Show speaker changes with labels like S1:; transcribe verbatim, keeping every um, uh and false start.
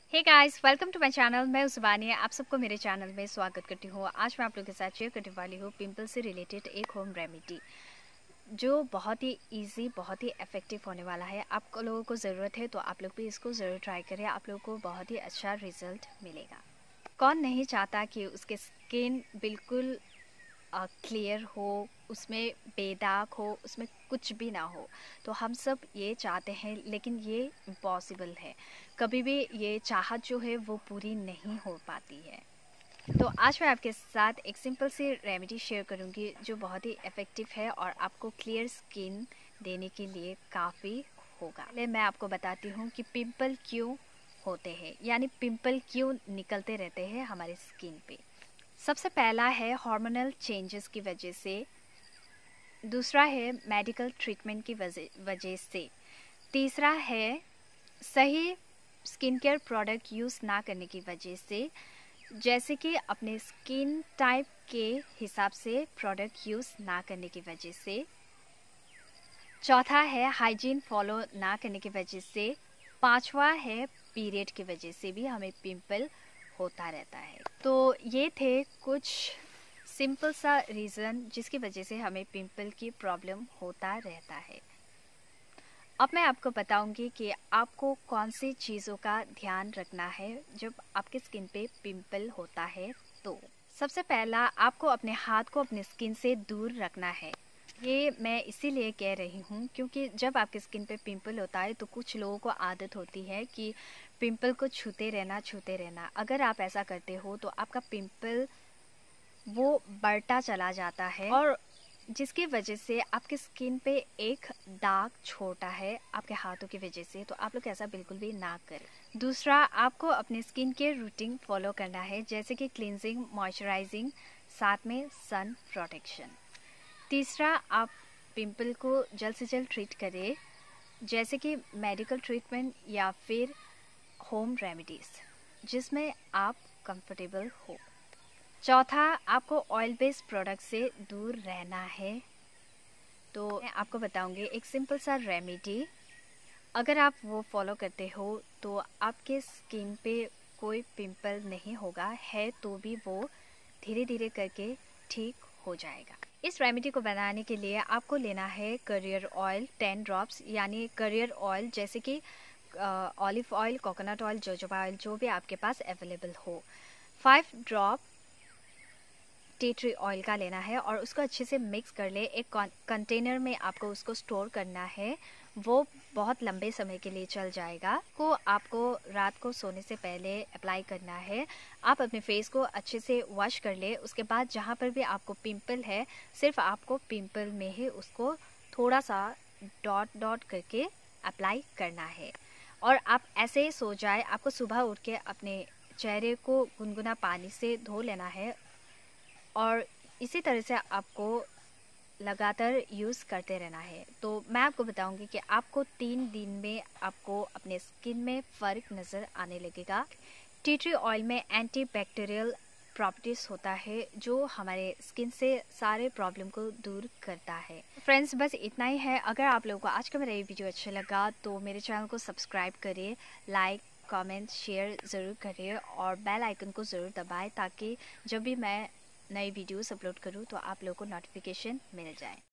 S1: Hey guys, welcome to my channel. मैं उस्मानी, आप सबको मेरे चैनल में स्वागत करती हूँ। आज मैं आप लोगों के साथ शेयर करने वाली हूँ पिंपल से रिलेटेड एक होम रेमेडी जो बहुत ही इजी, बहुत ही इफेक्टिव होने वाला है। आप लोगों को ज़रूरत है तो आप लोग भी इसको ज़रूर ट्राई करें, आप लोगों को बहुत ही अच्छा रिजल्ट मिलेगा। कौन नहीं चाहता कि उसके स्किन बिल्कुल क्लियर हो, उसमें बेदाग हो, उसमें कुछ भी ना हो। तो हम सब ये चाहते हैं, लेकिन ये इम्पॉसिबल है। कभी भी ये चाहत जो है वो पूरी नहीं हो पाती है। तो आज मैं आपके साथ एक सिंपल सी रेमेडी शेयर करूंगी जो बहुत ही इफ़ेक्टिव है और आपको क्लियर स्किन देने के लिए काफ़ी होगा। पहले मैं आपको बताती हूँ कि पिंपल क्यों होते हैं, यानी पिंपल क्यों निकलते रहते हैं हमारे स्किन पे। सबसे पहला है हार्मोनल चेंजेस की वजह से, दूसरा है मेडिकल ट्रीटमेंट की वजह से, तीसरा है सही स्किन केयर प्रोडक्ट यूज़ ना करने की वजह से, जैसे कि अपने स्किन टाइप के हिसाब से प्रोडक्ट यूज़ ना करने की वजह से, चौथा है हाइजीन फॉलो ना करने की वजह से, पांचवा है पीरियड की वजह से भी हमें पिंपल होता रहता है। तो ये थे कुछ सिंपल सा रीज़न जिसकी वजह से हमें पिंपल की प्रॉब्लम होता रहता है। अब मैं आपको बताऊंगी कि आपको कौन सी चीज़ों का ध्यान रखना है जब आपके स्किन पे पिंपल होता है। तो सबसे पहला, आपको अपने हाथ को अपने स्किन से दूर रखना है। ये मैं इसीलिए कह रही हूँ क्योंकि जब आपके स्किन पे पिंपल होता है तो कुछ लोगों को आदत होती है कि पिंपल को छूते रहना छूते रहना अगर आप ऐसा करते हो तो आपका पिंपल वो बढ़ता चला जाता है और जिसकी वजह से आपके स्किन पे एक दाग छोटा है आपके हाथों की वजह से। तो आप लोग ऐसा बिल्कुल भी ना करें। दूसरा, आपको अपने स्किन केयर रूटीन फॉलो करना है, जैसे कि क्लींजिंग, मॉइस्चराइजिंग, साथ में सन प्रोटेक्शन। तीसरा, आप पिंपल को जल्द से जल्द ट्रीट करें, जैसे कि मेडिकल ट्रीटमेंट या फिर होम रेमेडीज़ जिसमें आप कंफर्टेबल हो। चौथा, आपको ऑयल बेस्ड प्रोडक्ट से दूर रहना है। तो मैं आपको बताऊंगी एक सिंपल सा रेमेडी, अगर आप वो फॉलो करते हो तो आपके स्किन पे कोई पिंपल नहीं होगा, है तो भी वो धीरे धीरे करके ठीक हो जाएगा। इस रेमेडी को बनाने के लिए आपको लेना है करियर ऑयल टेन ड्रॉप्स, यानी करियर ऑयल जैसे कि olive oil, coconut oil, jojoba oil, जो भी आपके पास अवेलेबल हो। Five drop tea tree oil का लेना है और उसको अच्छे से मिक्स कर ले। एक कंटेनर में आपको उसको स्टोर करना है, वो बहुत लंबे समय के लिए चल जाएगा। को आपको रात को सोने से पहले अप्लाई करना है। आप अपने फेस को अच्छे से वॉश कर ले। उसके बाद जहाँ पर भी आपको पिंपल है, सिर्फ आपको पिंपल में ही उसको थोड़ा सा डॉट डॉट करके अप्लाई करना है और आप ऐसे ही सो जाए। आपको सुबह उठ के अपने चेहरे को गुनगुना पानी से धो लेना है और इसी तरह से आपको लगातार यूज़ करते रहना है। तो मैं आपको बताऊंगी कि आपको तीन दिन में आपको अपने स्किन में फ़र्क नज़र आने लगेगा। टी ट्री ऑयल में एंटी बैक्टीरियल प्रॉपर्टीज़ होता है जो हमारे स्किन से सारे प्रॉब्लम को दूर करता है। फ्रेंड्स, बस इतना ही है। अगर आप लोगों को आज का मेरा ये वीडियो अच्छा लगा तो मेरे चैनल को सब्सक्राइब करिए, लाइक, कमेंट, शेयर ज़रूर करिए और बेल आइकन को ज़रूर दबाएं ताकि जब भी मैं नई वीडियोस अपलोड करूँ तो आप लोगों को नोटिफिकेशन मिल जाए।